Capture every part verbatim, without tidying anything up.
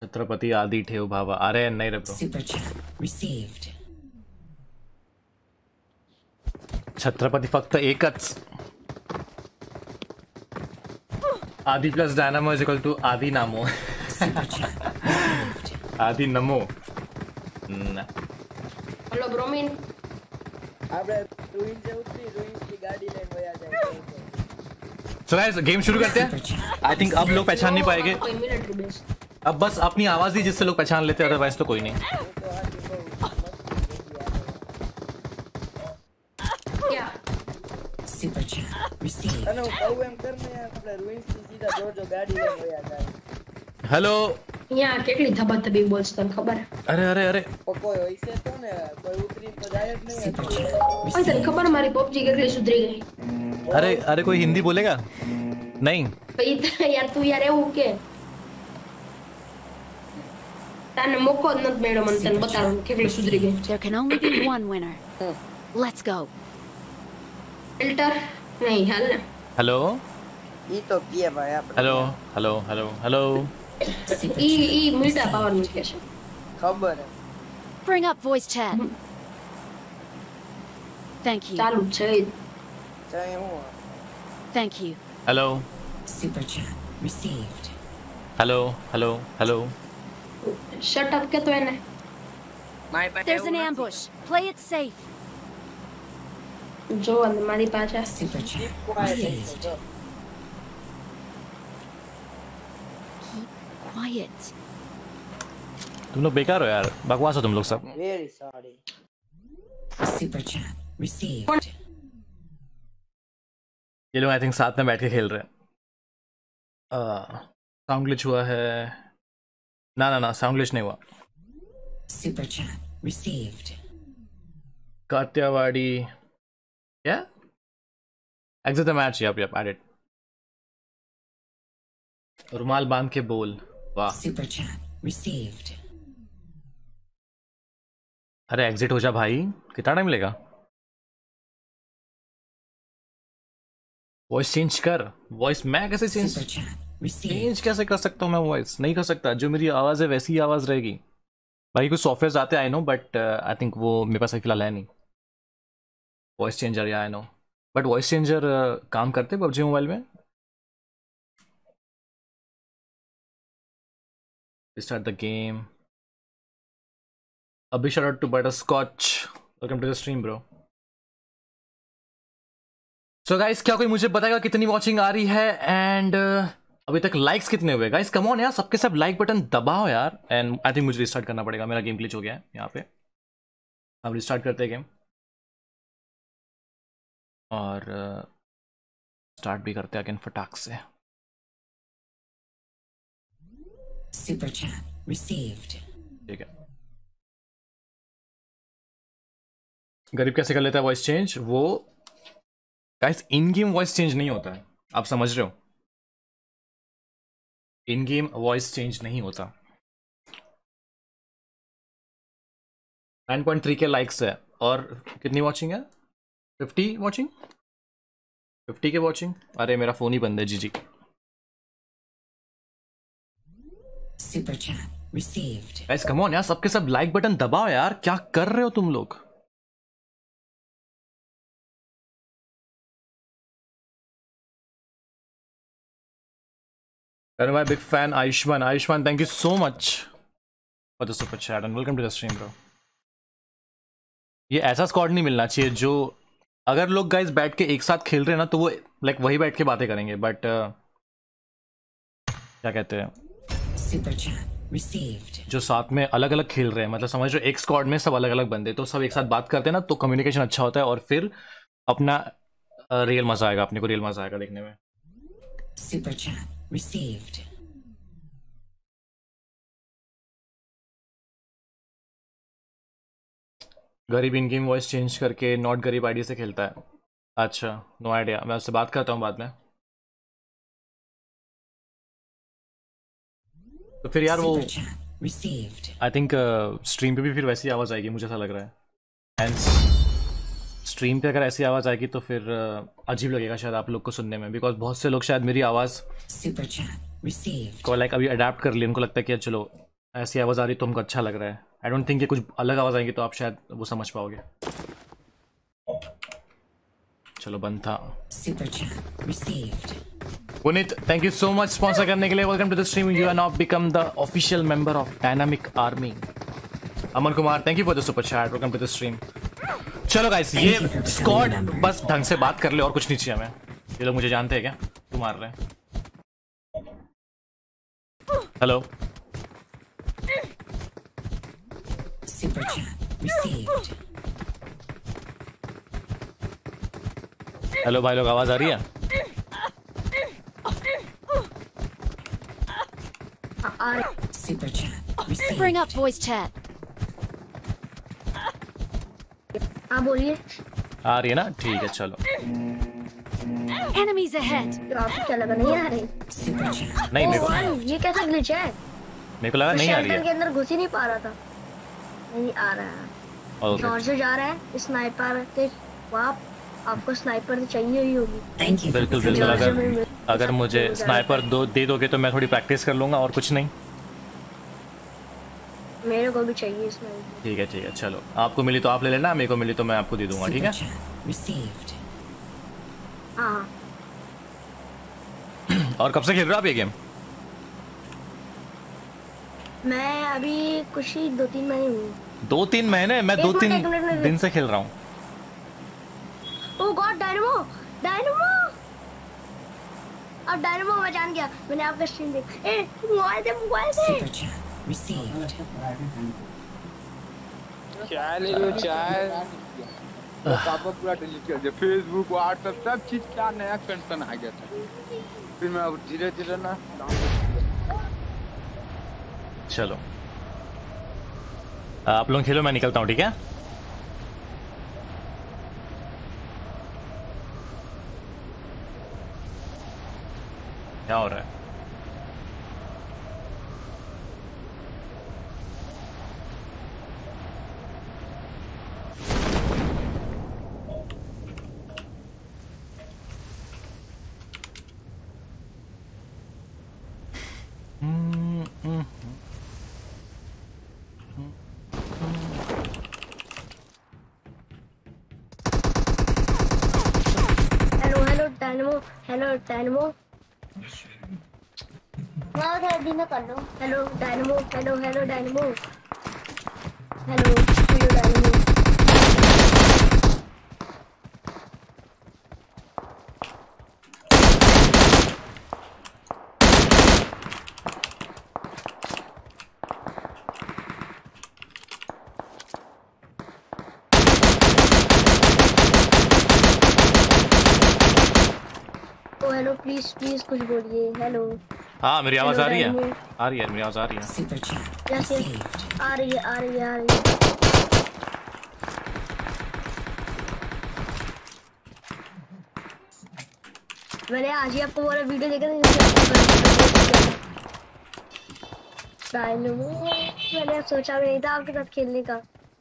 छत्रपती आदि ठेव भावा अरे नहीं रे ब्रो छत्रपती फक्त एकच आदि plus dynamo is equal to आदि नामो आदि नमो हेलो ब्रोमिन આપણે રૂઈન से उतरी रूइन की गाड़ी लेने वया जाए सो गाइस गेम शुरू करते हैं आई थिंक अब लोग पहचान नहीं पाएंगे अब बस अपनी आवाज ही जिससे लोग पहचान लेते हैं अदरवाइज तो कोई नहीं क्या सुपर चैट रिसीव अनु कहू एम करने આપણે રૂइन થી સીधा જોર જો ગાડી લેને વયા જાય हेलो यहाँ કેટલી ધબધબી બોલ્સ તને ખબર अरे अरे अरे કોઈ હોય છે તો ને કોઈ ઉતરી તો જાય જ નહીં ઓય તને ખબર મારી પબજી કેટલી સુધરી ગઈ अरे अरे कोई हिंदी बोलेगा नहीं ભાઈ यार तू यार એવું કે તને મોકો જ નથી મેળો મને તને બતાવવાનું કેટલી સુધરી ગઈ There can only be one winner. Let's go. Filter નહીં હાલ ને हेलो ઈ તો કીએ ભાઈ આપણે हेलो हेलो हेलो हेलो ઈ ઈ મીઠા પાવરનું કે છે ખબર હે Bring up voice chat. Thank you. ચાલુ છે ચાય હું Thank you. Hello super chat received hello hello hello shut up કે તો એને માય પાસે There's an ambush. Play it safe. જો અને મારી પાસે सुपर चैट Quiet. तुम लोग बेकार हो यार बकवास हो तुम लोग सब very sorry super chat received ये लोग आई थिंक साथ में बैठ के खेल रहे हैं साउंड ग्लिच हुआ है ना ना ना साउंड ग्लिच नहीं हुआ सुपर चैट रिसीव्ड कात्यावाड़ी क्या exit the match yup yup edit रुमाल बांध के बोल वाह सुपर चैट रिसीव्ड अरे एग्जिट हो जा भाई कितना टाइम लेगा वॉइस चेंज कर वॉइस मैं कैसे चेंज चेंज कैसे कर सकता हूँ मैं वॉइस नहीं कर सकता जो मेरी आवाज़ है वैसी ही आवाज़ रहेगी भाई कुछ सॉफ्टवेयर आते हैं I know but I think वो मेरे पास फिलहाल है नहीं वॉइस चेंजर या I know but voice changer काम करते पबजी मोबाइल में स्टार्ट द गेम अभी shout out to butterscotch welcome to the stream bro so guys क्या कोई मुझे बताएगा कितनी वॉचिंग आ रही है एंड uh, अभी तक लाइक्स कितने हुए गाइस कम ऑन यार सबके सब लाइक बटन दबाओ यार एंड आई थिंक मुझे रिस्टार्ट करना पड़ेगा मेरा गेम ग्लिच हो गया है यहाँ पे अब रिस्टार्ट करते हैं गेम और स्टार्ट uh, भी करते हैं अगेन फटाक से सुपर चैट रिसीव्ड ठीक है गरीब कैसे कर लेता है वॉइस चेंज वो guys in game voice change नहीं होता है आप समझ रहे हो इन गेम वॉइस चेंज नहीं होता nine point three K likes है और कितनी वॉचिंग है fifty watching fifty K watching अरे मेरा फोन ही बंद है जी जी super chat received guys come on यार सबके सब लाइक बटन दबाओ यार क्या कर रहे हो तुम लोग And my big fan Ayushman. Ayushman, thank you so much for the super chat and welcome to the stream, bro. ये ऐसा स्क्वाड नहीं मिलना चाहिए जो अगर लोग गाइस बैठ के एक साथ खेल रहे हैं ना तो वो लाइक वही बैठ के बातें करेंगे बट uh, क्या कहते हैं सुपर चैट रिसीव्ड जो साथ में अलग अलग खेल रहे हैं मतलब समझ रहे हो एक स्क्वाड में सब अलग अलग बंदे तो सब एक साथ बात करते हैं ना तो कम्युनिकेशन अच्छा होता है और फिर अपना रियल uh, मजा आएगा अपने को रियल मजा आएगा देखने में सुपर चैट Received. गरीब इन गेम वॉइस चेंज करके नॉट गरीब आईडी से खेलता है अच्छा नो आइडिया मैं उससे बात करता हूँ बाद में तो फिर यार वो आई थिंक स्ट्रीम पे भी फिर वैसी आवाज़ आएगी मुझे ऐसा लग रहा है एंड स्ट्रीम पे अगर ऐसी आवाज़ आएगी तो फिर अजीब लगेगा शायद आप लोग को सुनने में बिकॉज बहुत से लोग शायद मेरी आवाज़ को लाइक अभी अडेप्ट कर लिए उनको लगता है कि चलो ऐसी आवाज़ आ रही तो हमको अच्छा लग रहा है। आई डोंट थिंक ये कुछ अलग आवाज़ आएंगी तो आप शायद वो समझ पाओगे। चलो बंद था। Puneet thank you so much sponsor करने के लिए। Welcome to the stream. You are now become the official member of dynamic army. Aman Kumar thank you for the super chat. Welcome to the stream. चलो गाइस ये स्क्वाड बस ढंग से बात कर ले और कुछ नहीं चाहिए हमें। ये लोग मुझे जानते हैं क्या? तू मार रहे हैं। हेलो हेलो भाई लोग आवाज आ रही है? Bring up voice chat. हाँ बोलिए। आ रही है ना? ठीक है चलो। Enemies ahead. तो आपको क्या लगा नहीं आ रही? नहीं मेरे को ओह, ये कैसा ग्लिच है? मेरे को लगा नहीं आ रही शेल्टर के है। अंदर घुस ही नहीं पा रहा था। नहीं आ रहा है। ओके जोर से जा रहा है स्नाइपर के। आप आपको स्नाइपर तो चाहिए ही होगी। बिल्कुल बिल्कुल। अगर अगर मुझे स्नाइपर दो दे दोगे तो मैं थोड़ी प्रैक्टिस कर लूंगा और कुछ नहीं। मेरे को भी चाहिए इसमें। ठीक है ठीक है चलो। आपको मिली तो आप ले लेना, मेरे को मिली तो मैं आपको दे दूंगा। ठीक है हाँ। और कब से खेल रहे हो आप ये गेम? मैं अभी कुछ ही दो तीन महीने हुए। दो तीन महीने? मैं दो एक तीन मिनट, एक मिनट, एक मिनट। दिन से खेल रहा हूँ। Oh god dynamo dynamo. अब डायनामो मैं जान गया। मैंने आपका स्ट्रीम देखा। ए मोबाइल दे मोबाइल दे। क्या ले लो चाय? पापा पूरा डिलीट कर दिया। फेसबुक व्हाट्सएप सब चीज क्या नया कंटेंट आ गया था। फिर मैं अब धीरे धीरे ना चलो आप लोग खेलो, मैं निकलता हूँ। ठीक है क्या हो रहा है? Hello hello dynamo hello dynamo. मैं उधर भी में कर लो। Hello dynamo hello hello dynamo hello hello dynamo. ओ हेलो प्लीज प्लीज कुछ बोलिए। हेलो हाँ मेरी आवाज आ रही है? डायनामो। आ रही है मेरी आवाज आ रही है? यस यस आ रही है आ रही है आ रही है। मैंने आज ही आपको वाला वीडियो देखा था। डायनामो मैंने सोचा भी नहीं था आपके साथ खेलने का।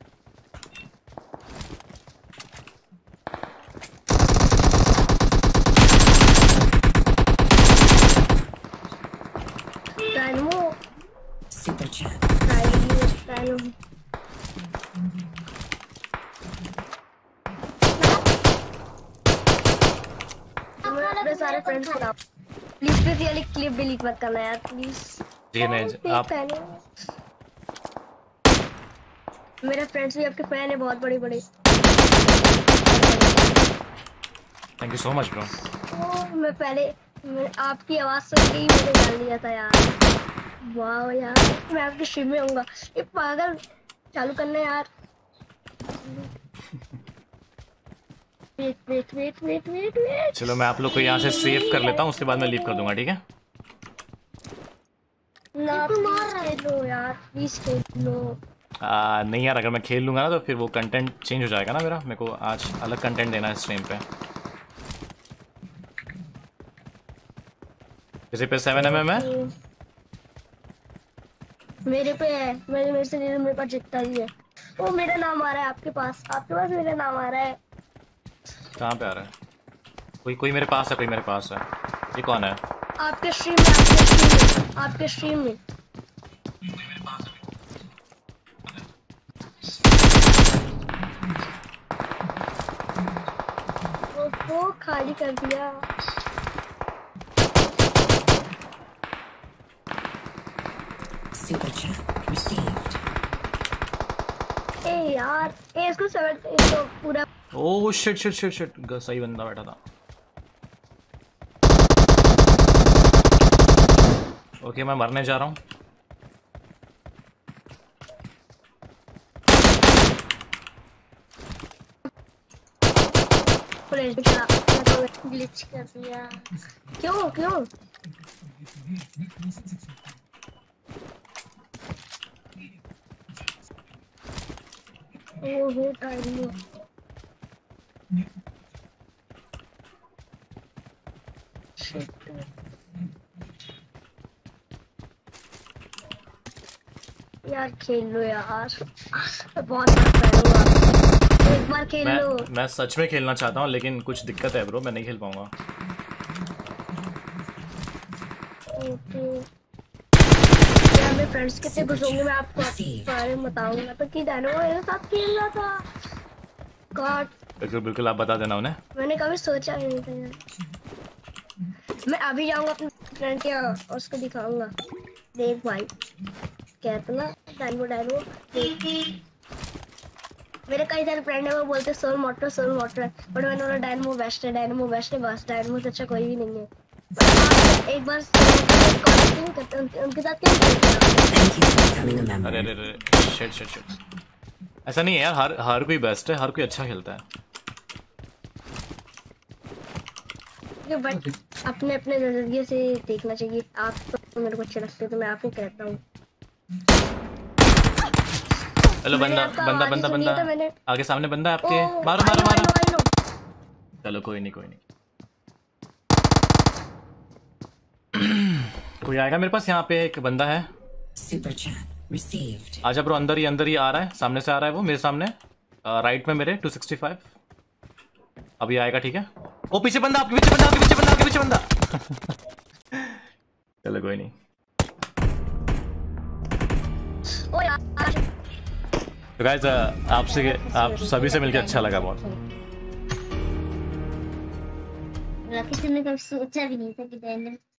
डायनामो डायनामो डायनामो अपने सारे फ्रेंड्स को प्लीज प्लीज ये क्लिप डिलीट मत करना यार प्लीज। जी नहीं आप मेरे फ्रेंड्स भी आपके फैन है बहुत बड़े बड़े। Thank you so much bro. ओ, मैं पहले मैं आपकी आवाज सुन के ही मैंने जान लिया था यार। वाह यार मैं आपकी स्ट्रीम में आऊंगा। ये पागल चालू करना यार। Wait wait wait wait wait wait. चलो मैं आप लोग को यहाँ से सेव कर लेता हूँ, उसके बाद मैं लीव कर दूंगा। ठीक है ना प्लीज खेलो यार प्लीज खेलो। आ, नहीं यार अगर मैं खेल लूंगा ना तो फिर वो कंटेंट चेंज हो जाएगा ना मेरा। मेरे को आज अलग कंटेंट देना है स्ट्रीम पे। किसी पे सेवन एम एम है? मेरे पे है। मेरे मेरे से मेरे पास जितना ही है। वो मेरा नाम आ रहा है आपके पास। आपके पास मेरा नाम आ रहा है। कहाँ पे आ रहा है? कोई कोई मेरे पास है, कोई मेरे पास है। ये कौन है? आपके स्ट्रीम में आपके स्ट्रीम में आपके स्ट्रीम में खाली कर दिया। Super chat received. ए यार ए इसको सेवन इसको पूरा oh shit shit shit shit, सही बंदा बैठा था। ओके मैं मरने जा रहा हूँ। पुलिस चला तो ग्लिच कर दिया। क्यों क्यों ओह टाइम यार खेल लो यार, बहुत एक बार खेल मैं, लो। मैं सच में खेलना चाहता हूँ लेकिन कुछ दिक्कत है ब्रो, मैं नहीं खेल पाऊंगा। ओके यार मेरे फ्रेंड्स कितने खुश होंगे मैं आपको बारे में बताऊंगा तो कि डायनो मेरे साथ खेल रहा था। गॉड बिल्कुल बिल्कुल आप बता देना उन्हें। मैंने कभी सोचा नहीं था यार। मैं अभी जाऊंगा अपने फ्रेंड के यहाँ और उसको दिखाऊंगा। देख भाई कहता ना डायनो डायनो मेरे कई सारे फ्रेंड है वो बोलते soul mortal soul mortal but मैंने बोला डायनो बेस्ट है डायनो बेस्ट है बस डायनो से अच्छा कोई भी नहीं है। एक बार करते उनके साथ क्या खेलते। अरे अरे अरे शिट शिट शिट, ऐसा नहीं है यार, हर हर कोई बेस्ट है, हर कोई अच्छा खेलता है। बट अपने अपने नजरिए से देखना चाहिए। आप तो मेरे को अच्छे लगते तो मैं आपको कहता हूँ। हेलो बंदा बंदा बंदा बंदा मैंने... आगे सामने बंदा है आपके। मारो मारो मारो। चलो कोई नहीं कोई नहीं। कोई आएगा मेरे पास, यहाँ पे एक बंदा है। आजा ब्रो, अंदर ही अंदर ही आ रहा है, सामने से आ रहा है वो मेरे सामने, राइट में मेरे टू सिक्सटी फाइव। अभी आएगा ठीक है। ओ पीछे बंदा, आपके पीछे बंदा, आपके पीछे बंदा, आपके पीछे बंदा। चलो कोई नहीं। तो गाइस आपसे आप सभी से मिलकर अच्छा लगा बहुत। किसी ने कभी सोचा भी नहीं था कि